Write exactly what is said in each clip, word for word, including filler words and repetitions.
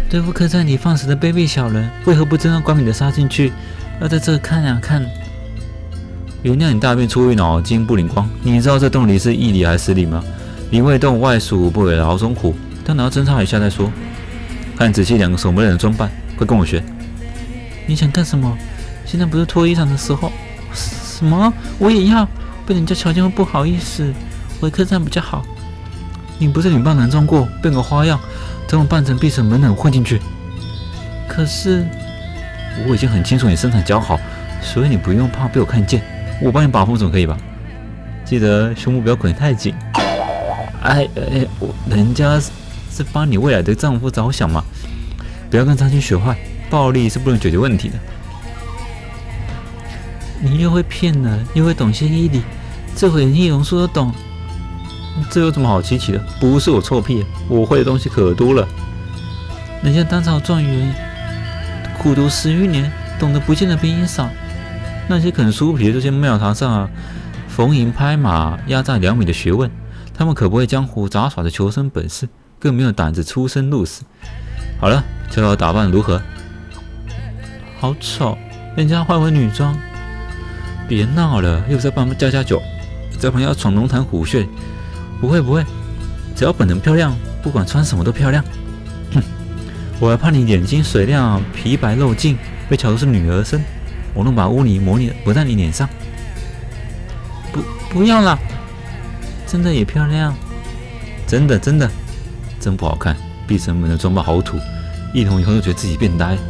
对付客栈里放肆的卑鄙小人，为何不真正光明的杀进去，要在这看啊看？原谅你大便出于脑筋不灵光。你知道这洞里是一里还是十里吗？里未动，外属不为牢中虎。当然要侦查一下再说。看仔细两个守门人的装扮，快跟我学。你想干什么？现在不是脱衣裳的时候。什么？我也要？被人家瞧见会不好意思。回客栈比较好。你不是女扮男装过，变个花样，等我扮成闭城门人混进去。可是我已经很清楚你身材姣好，所以你不用怕被我看见，我帮你把风总可以吧？记得胸部不要捆太紧。哎哎，我人家是帮你未来的丈夫着想嘛，不要跟张鑫学坏，暴力是不能解决问题的。你又会骗人，又会懂些医理，这回连易容术都懂。这有什么好稀奇的？不是我臭屁，我会的东西可多了。人家当朝状元，苦读十余年，懂得不见得比你少。那些啃书皮的这些庙堂上啊，逢迎拍马、压榨两米的学问，他们可不会江湖杂耍的求生本事，更没有胆子出生入死。好了，瞧瞧打扮如何？好丑，人家换回女装。别闹了，又不是在帮家家酒，在旁要闯龙潭虎穴。不会不会，只要本人漂亮，不管穿什么都漂亮。哼，我还怕你眼睛水亮、皮白肉净，被瞧作是女儿身，我弄把污泥抹你抹在你脸上。不不要啦，真的也漂亮，真的真的，真不好看。闭城门的装扮好土，一同以后就觉得自己变呆。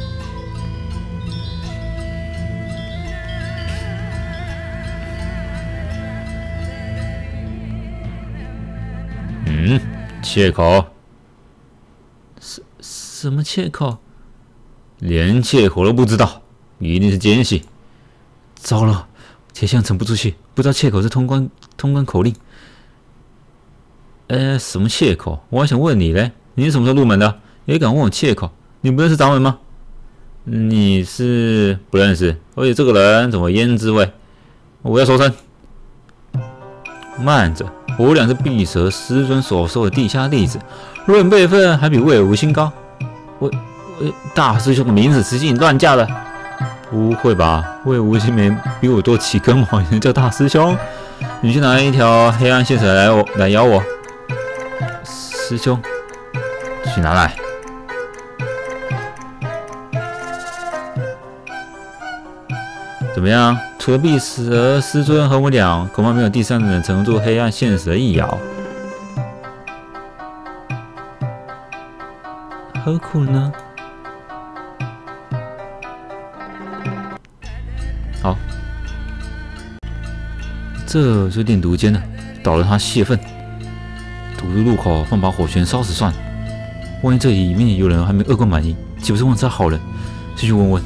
嗯，切口？什什么切口？连切口都不知道，一定是奸细。糟了，铁匠沉不住气，不知道切口是通关通关口令。呃，什么切口？我还想问你嘞，你是什么时候入门的？也敢问我切口？你不认识掌门吗？你是不认识，而且这个人怎么胭脂味？我要搜身。慢着。我俩是碧蛇师尊所收的地下弟子，论辈分还比魏无心高。魏魏大师兄的名字，实际你乱叫的？不会吧？魏无心没比我多几根毛，你叫大师兄？你去拿一条黑暗线蛇来我来咬我。师兄，去拿来。怎么样？除了碧蛇师尊和我俩，恐怕没有第三人承住黑暗现实的一咬。何苦呢？好，这就练毒间了，捣了他泄愤。毒入入口，放把火全烧死算了。万一这里面有人还没恶贯满盈，岂不是妄杀好人？先去问问。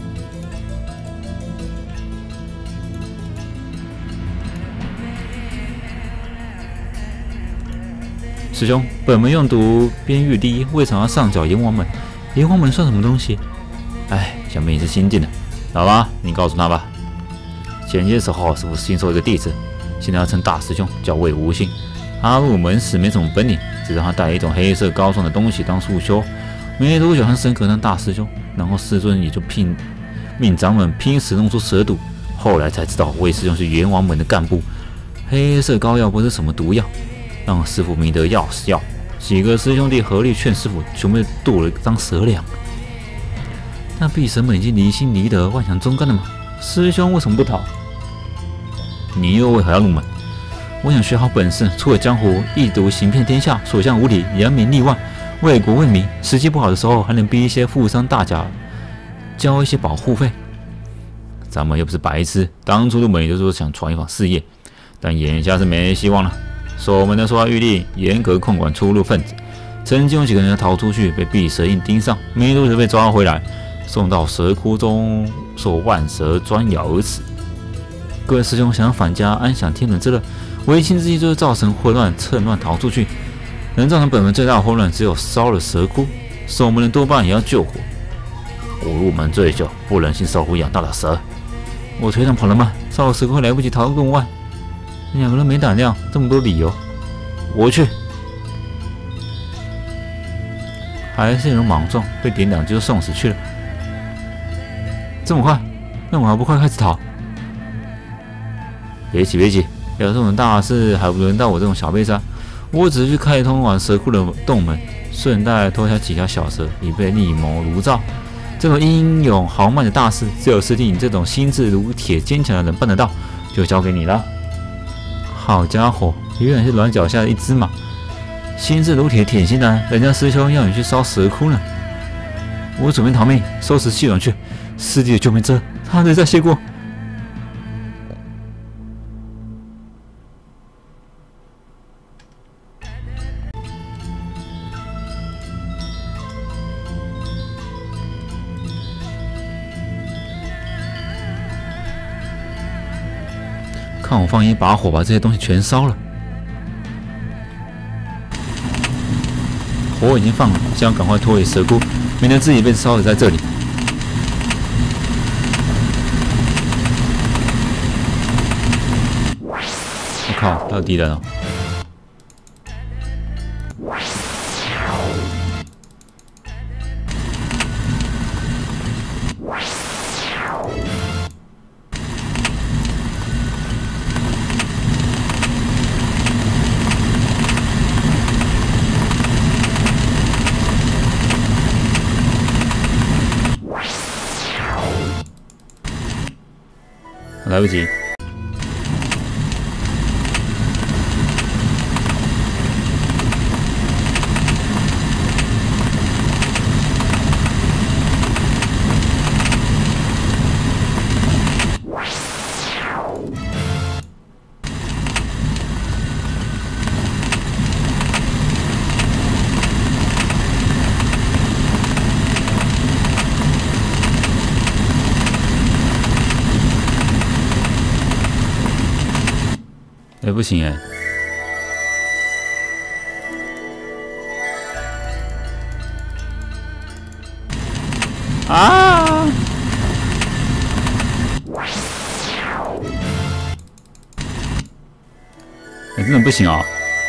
师兄，本门用毒边域第一，为什么要上缴阎王门？阎王门算什么东西？哎，想必你是新进的，老八，你告诉他吧。前些时候师傅新收一个弟子，现在要称大师兄，叫魏无心。他入门时没什么本领，只让他带一种黑色膏状的东西当束修。没多久，他升格当大师兄，然后师尊也就聘命掌门拼死弄出蛇毒。后来才知道魏师兄是阎王门的干部。黑色膏药不是什么毒药。让师傅迷得要死要活，几个师兄弟合力劝师傅，全被剁了当蛇粮。那碧神们已经离心离德，万想中干了吗？师兄为什么不逃？你又为何要入门？我想学好本事，出了江湖，一毒行遍天下，所向无敌，扬名立万，为国为民。时机不好的时候，还能逼一些富商大贾交一些保护费。咱们又不是白痴，当初入门也就是说想闯一番事业，但眼下是没希望了。守门的收押狱吏严格控管出入分子，曾经有几个人逃出去，被碧蛇印盯上，没多久被抓回来，送到蛇窟中受万蛇专咬而死。各位师兄想要返家安享天伦之乐，唯亲之计就是造成混乱，趁乱逃出去。能造成本门最大的混乱，只有烧了蛇窟，守门人多半也要救活。我入门最久，不忍心守护养大的蛇，我腿上跑得慢，烧了蛇窟来不及逃更外。两个人没胆量，这么多理由，我去。 还是有人莽撞，被点两就送死去了。这么快，那我们还不快开始逃？别急别急，要是这种大事，还不轮到我这种小背山。我只是去开通往蛇库的洞门，顺带偷下几条小蛇，以备另谋炉灶。这种英勇豪迈的大事，只有师弟你这种心智如铁、坚强的人办得到，就交给你了。好家伙，原来是软脚下的一只马。心智如铁，铁心男，人家师兄要你去烧蛇窟呢。我准备逃命，收拾系统去。师弟的救命之恩，他得再谢过。看我放一把火，把这些东西全烧了。火已经放了，想赶快脱离蛇窟，免得自己被烧死在这里。我靠，还有敌人哦！来不及。哎，不行哎！啊！哎，真的不行啊！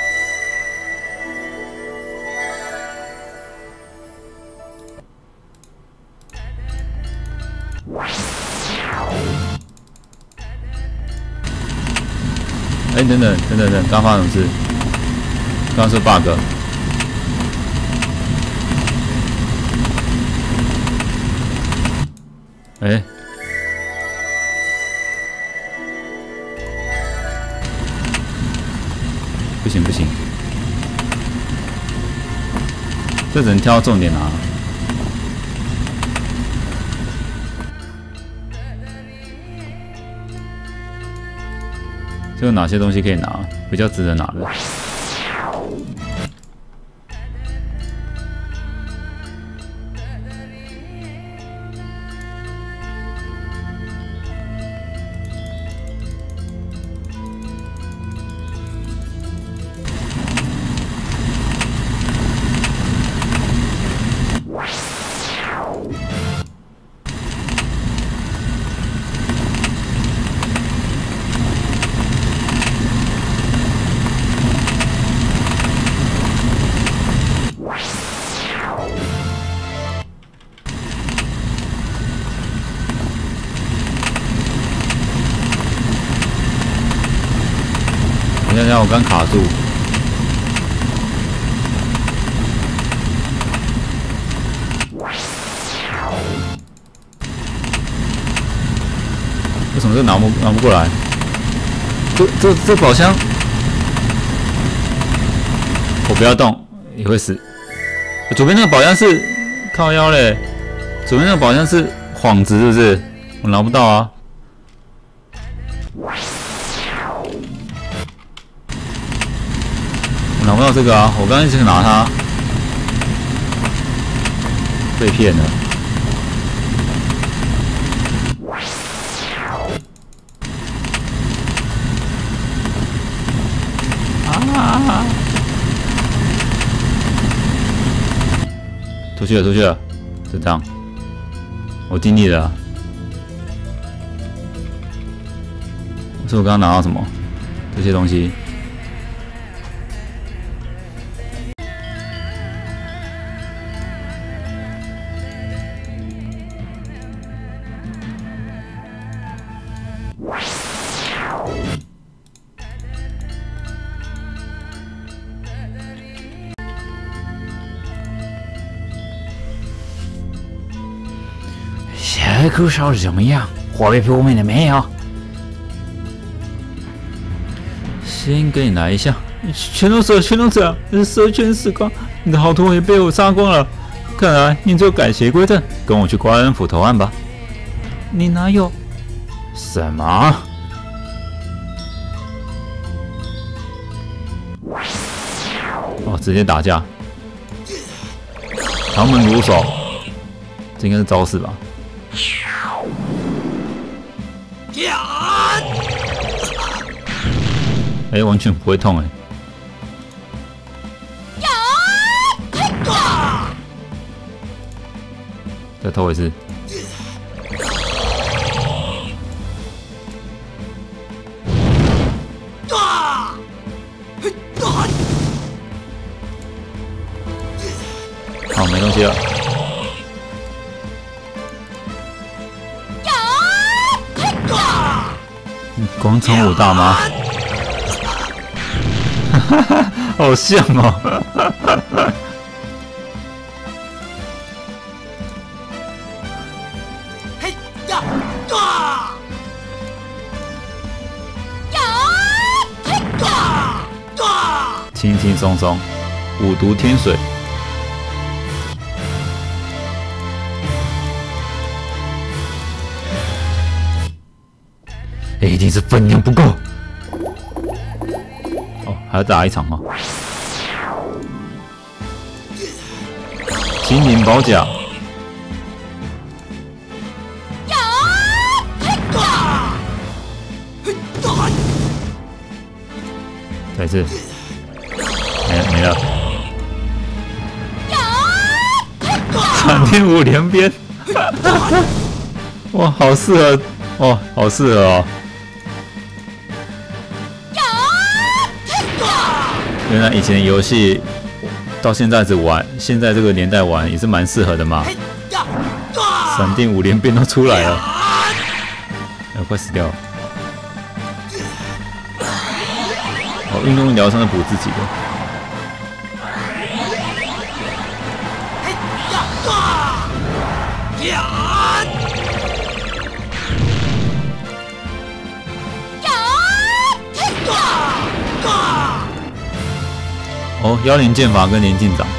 哎，等等等等等，刚发生什么事？刚刚是 bug。哎，不行不行，这只能挑重点拿。这有哪些东西可以拿？比较值得拿的。等一下，我刚卡住。为什么这拿不拿不过来？这这这宝箱，我不要动也会死。左边那个宝箱是靠腰嘞，左边那个宝箱是幌子，是不是？我拿不到啊。我拿不到这个啊！我刚刚一直拿它，被骗了。啊！出去了，出去了，就这样。我尽力了。是我刚刚拿到什么？这些东西。 这口烧的怎么样？火被扑灭了没有？先给你来一下，全都死，全都死，蛇全死光，你的好徒也被我杀光了。看来你就改邪归正，跟我去官府投案吧。你哪有？什么？哦，直接打架，旁门如手，这应该是招式吧？哎、欸，完全不会痛哎、欸！再偷一次。好，没东西了。广场舞大妈。哈哈，好像哦！嘿呀啊！轻轻松松，五毒天水。一定是分量不够。还要打一场哦！金鳞宝甲，再一次，没没了，闪电五连鞭，哇，好适合哦，好适合哦！原来以前的游戏到现在只玩，现在这个年代玩也是蛮适合的嘛。闪电五连鞭都出来了，哎，快死掉了！哦，运动疗伤的补自己的。哦，妖灵剑法跟连进掌。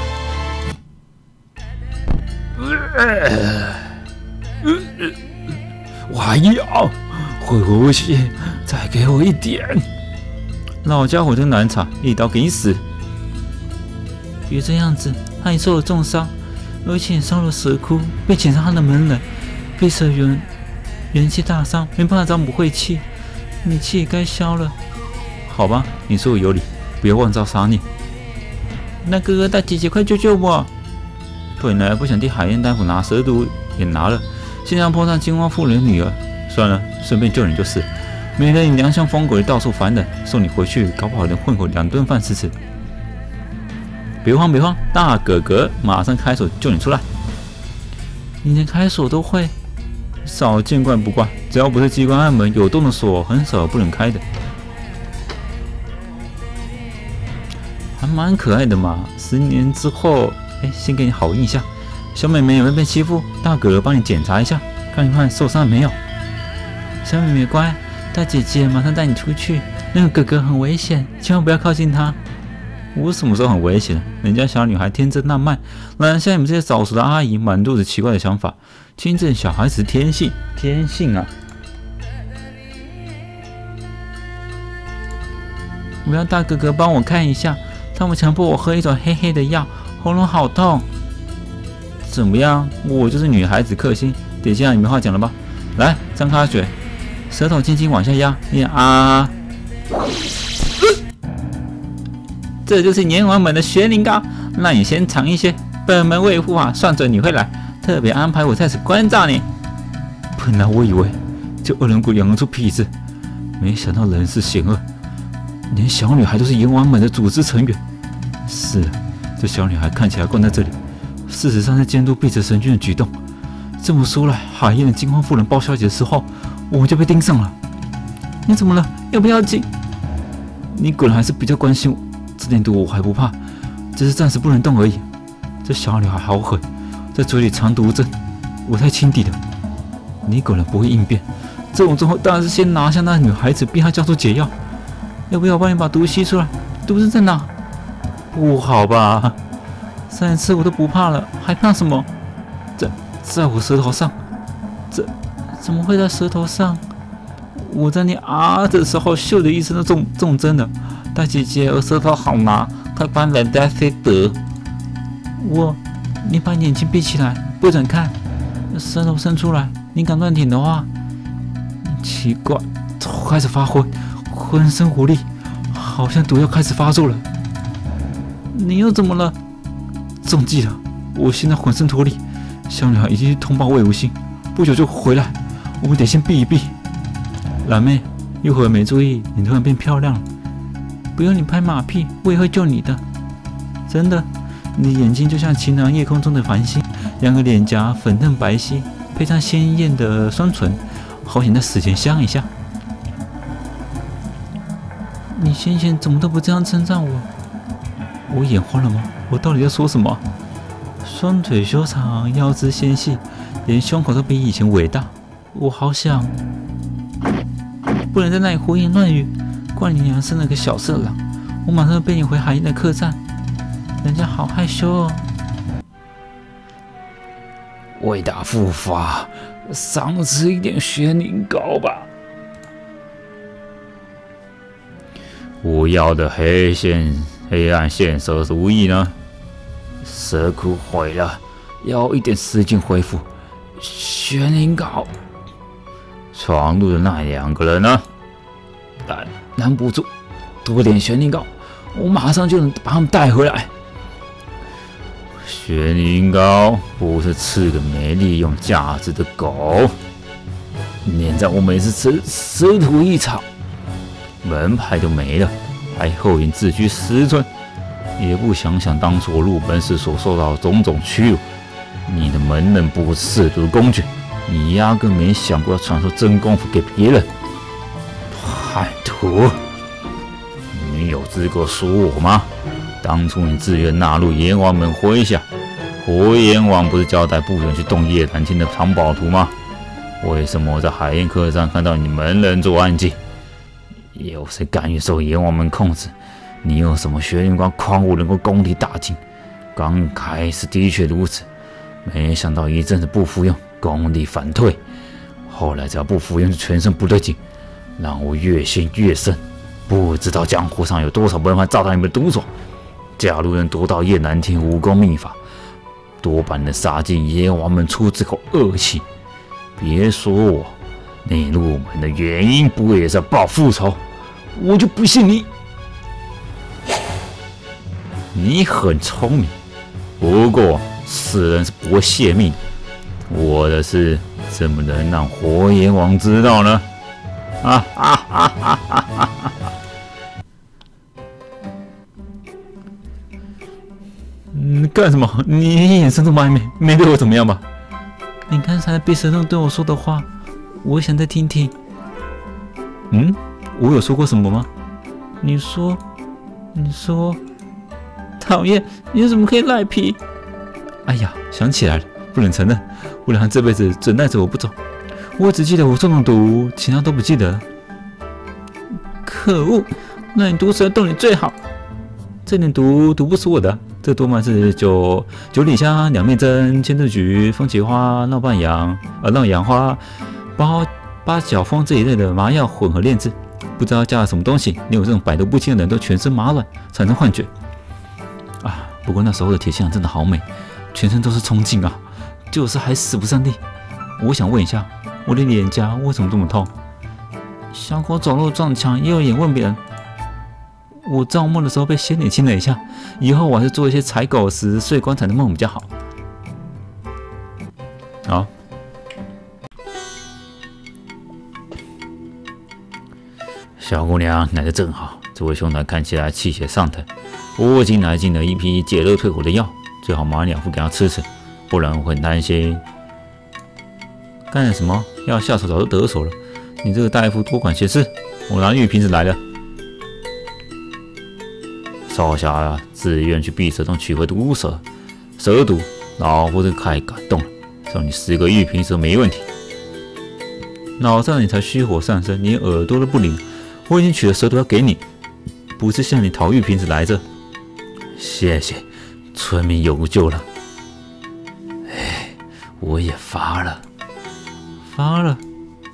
我还要会呼吸，再给我一点。老家伙真难缠，一刀给你死！别这样子，害你受了重伤，而且烧了蛇窟，被检查他的门人，被蛇元元气大伤，没办法招补晦气，你气也该消了。好吧，你说我有理，不要妄造杀孽。那哥哥大姐姐，快救救我！本来不想替海燕大夫拿蛇毒，也拿了，现在碰上金花妇人的女儿，算了，顺便救你就是。免得你娘像疯鬼到处烦人，送你回去，搞不好能混口两顿饭吃吃。别慌别慌，大哥哥马上开锁救你出来。你连开锁都会？少见怪不怪，只要不是机关暗门，有洞的锁很少不能开的。还蛮可爱的嘛，十年之后，哎，先给你好印象。小妹妹有没有被欺负？大哥哥帮你检查一下，看一看受伤没有。小妹妹乖，大姐姐马上带你出去。那个哥哥很危险，千万不要靠近他。我什么时候很危险了？人家小女孩天真烂漫，哪像你们这些早熟的阿姨满肚子奇怪的想法？亲近小孩子天性，天性啊！我要大哥哥帮我看一下。他们强迫我喝一种黑黑的药，喉咙好痛。怎么样？我就是女孩子克星，得这样，你没话讲了吧？来，张开嘴，舌头轻轻往下压，念啊、呃！这就是阎王门的玄灵膏，让你先尝一些。本门为护法，算准你会来，特别安排我在此关照你。本来我以为就恶人谷养出痞子，没想到人是险恶，连小女孩都是阎王门的组织成员。是，这小女孩看起来关在这里，事实上在监督碧泽神君的举动。这么说来，海燕的金花妇人包小姐的时候，我们就被盯上了。你怎么了？要不要紧？你果然还是比较关心我，这点毒我还不怕，只是暂时不能动而已。这小女孩好狠，在嘴里藏毒针，我太轻敌了。 你果然不会应变。这种时候当然是先拿下那女孩子，逼她交出解药。要不要我帮你把毒吸出来？毒是在哪？不好吧？上一次我都不怕了，还怕什么？在在我舌头上。这怎么会在舌头上？我在你啊的时候咻的一声就中中针了。大姐姐，我舌头好拿，快把冷带塞得。我，你把眼睛闭起来，不准看。舌头伸出来，你敢乱舔的话，奇怪，头开始发昏，浑身无力，好像毒要开始发作了。你又怎么了？中计了！我现在浑身脱力。小女孩已经去通报魏无心，不久就回来，我们得先避一避。蓝妹，一会儿没注意，你突然变漂亮了。不用你拍马屁，我也会救你的。真的，你的眼睛就像晴朗夜空中的繁星，两个脸颊粉嫩白皙，配上鲜艳的双唇，好想在死前香一下。你先前怎么都不这样称赞我？我眼花了吗？我到底在说什么？双腿修长，腰肢纤细，连胸口都比以前伟大。我好想，不能在那里胡言乱语。怪你娘生了个小色狼，我马上背你回海燕的客栈。人家好害羞哦。为大复发，少吃一点玄灵膏吧。我要的黑线黑暗线蛇是无意呢？蛇骨毁了，要一点时间恢复。玄灵膏，闯入的那两个人呢？拦拦不住，多点玄灵膏，我马上就能把他们带回来。玄灵膏不是吃个没利用价值的狗，念在我每次吃师徒一场，门牌都没了，还后引自居师尊，也不想想当初我入门时所受到的种种屈辱。你的门人不是亵渎工具，你压根没想过要传授真功夫给别人。叛徒，你有资格说我吗？当初你自愿纳入阎王门麾下，火阎王不是交代不准去动叶兰亭的藏宝图吗？为什么我在海燕客栈看到你门人做案记？有谁甘愿受阎王门控制？你有什么玄灵光诓我能够功力大进？刚开始的确如此，没想到一阵子不服用，功力反退。后来只要不服用，就全身不对劲，让我越陷越深。不知道江湖上有多少门派遭到你们的毒手。假如能夺到叶南天武功秘法，多半能杀尽阎王门出这口恶气。别说我，你入门的原因不会也是报复仇？我就不信你。你很聪明，不过世人是不会泄密的。我的事怎么能让火阎王知道呢？啊哈哈哈哈哈哈！你干什么？你眼神这么暧昧，没对我怎么样吧？你刚才被蛇洞对我说的话，我想再听听。嗯，我有说过什么吗？你说，你说，讨厌，你怎么可以赖皮？哎呀，想起来了，不能承认，不然这辈子准带着我不走。我只记得我中了毒，其他都不记得了。可恶，那你毒蛇洞里最好。这点毒毒不死我的，这多半是九九里香、两面针、千字菊、风茄花、闹半阳、呃闹阳花、八八角风这一类的麻药混合炼制，不知道加了什么东西，连我这种百毒不侵的人都全身麻软，产生幻觉。啊，不过那时候的铁心真的好美，全身都是冲劲啊，就是还使不上力。我想问一下，我的脸颊为什么这么痛？小狗走路撞墙，也有眼问别人。我造梦的时候被仙女亲了一下，以后我还是做一些踩狗食、睡棺材的梦比较好。好，小姑娘来得正好，这位兄台看起来气血上腾，我今来进了一批解热退火的药，最好马上两副给他吃吃，不然我很担心。干什么？要下手早就得手了，你这个大夫多管闲事。我拿玉瓶子来了。少侠啊，自愿去碧蛇洞取回毒蛇，蛇毒，老夫这太感动了。送你十个玉瓶蛇没问题。 脑上你才虚火上身，连耳朵都不灵。我已经取了蛇毒要给你，不是向你讨玉瓶子来着。谢谢，村民有救了。哎，我也发了，发了。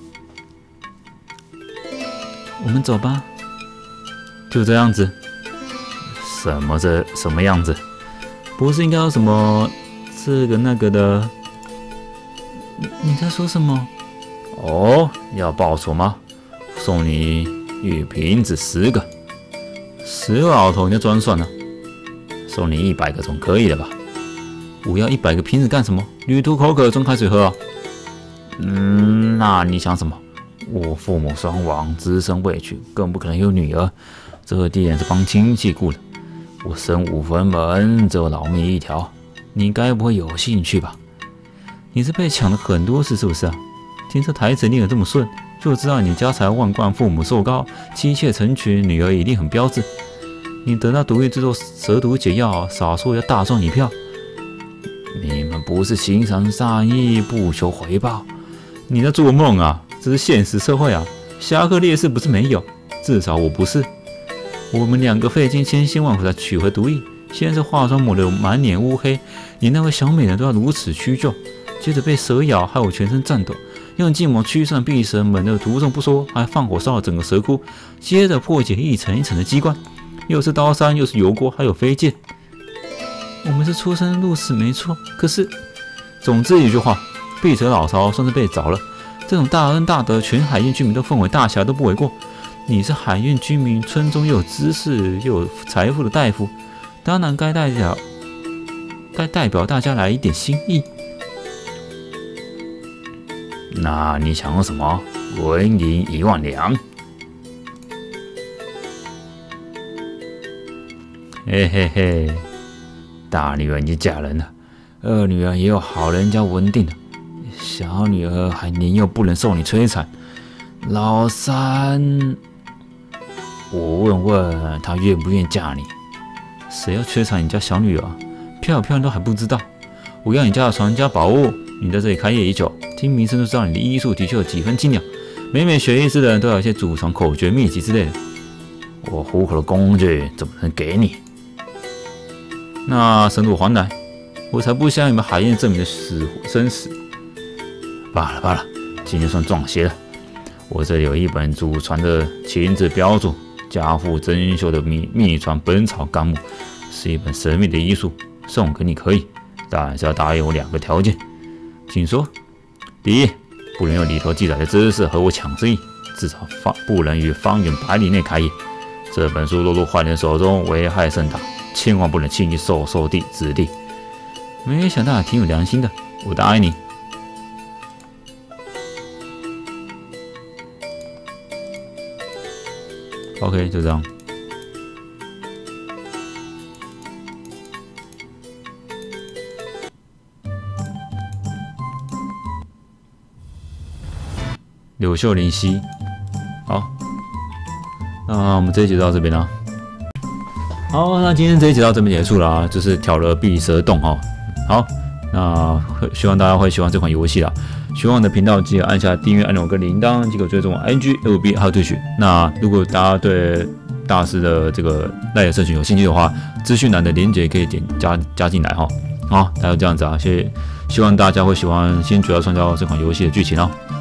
我们走吧。就这样子。什么这什么样子？不是应该有什么这个那个的？你你在说什么？哦，要报仇吗？送你玉瓶子十个，十个老头你就装蒜了。送你一百个总可以了吧？我要一百个瓶子干什么？旅途口渴，装开水喝啊。嗯，那你想什么？我父母双亡，只身未娶，更不可能有女儿。这店是帮亲戚雇的，我身无分文，只有老命一条。你该不会有兴趣吧？你是被抢了很多次是不是啊？听这台词念得这么顺，就知道你家财万贯，父母寿高，妻妾成群，女儿一定很标致。你得到毒液制作蛇毒解药，少说要大赚一票。你们不是行善善意，不求回报？你在做梦啊！这是现实社会啊！侠客烈士不是没有，至少我不是。我们两个费尽千辛万苦才取回毒液，先是化妆抹得满脸乌黑，连那位小美人都要如此屈就，接着被蛇咬，害我全身颤抖。用寂寞驱散闭神门的毒症不说，还放火烧了整个蛇窟，接着破解一层一层的机关，又是刀山，又是油锅，还有飞剑。我们是出生入死没错，可是，总之一句话，碧蛇老巢算是被找了。这种大恩大德，全海燕居民都奉为大侠都不为过。你是海燕居民，村中又有知识又有财富的大夫，当然该代表该代表大家来一点心意。那你想要什么？纹银一万两。嘿嘿嘿，大女儿已经嫁人了，二女儿也有好人家稳定了，小女儿还年幼，不能受你摧残。老三，我问问她愿不愿意嫁你？谁要摧残你家小女儿？漂不漂亮都还不知道。我要你家的传家宝物。你在这里开业已久，听名声就知道你的医术的确有几分精良。每每学医师的人都有一些祖传口诀秘籍之类的。我糊口的工具怎么能给你？那神毒还来，我才不相信你们海燕证明的死生死。罢了罢了，今天算撞邪了。我这里有一本祖传的亲自标注、家父珍馐的秘秘传《本草纲目》，是一本神秘的医术，送给你可以，当然是要答应我两个条件。请说。第一，不能用里头记载的知识和我抢生意，至少方不能于方圆百里内开业。这本书落入坏人手中，危害甚大，千万不能轻易授受弟子弟。没想到还挺有良心的，我答应你。OK， 就这样。柳秀灵犀，好，那我们这一集到这边了。好，那今天这一集到这边结束了啊，就是挑了碧蛇洞哈。好，那希望大家会喜欢这款游戏啦。喜欢我的频道，记得按下订阅按钮跟铃铛，记得追踪我 I G、F B 还有 Twitch。那如果大家对大师的这个赖的社群有兴趣的话，资讯栏的链接可以点加加进来哈。好，大家就这样子啊，谢谢，希望大家会喜欢《新主要创造》这款游戏的剧情哦。